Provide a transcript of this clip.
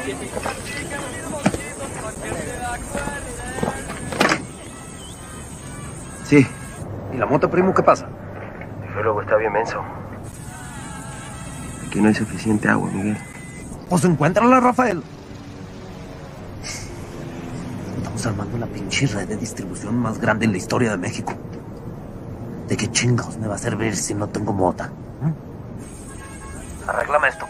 Sí. ¿Y la moto, primo, qué pasa? El geólogo está bien menso. Aquí no hay suficiente agua, Miguel. Pues encuéntrala, Rafael. Estamos armando la pinche red de distribución más grande en la historia de México. ¿De qué chingados me va a servir si no tengo mota? Arréglame esto.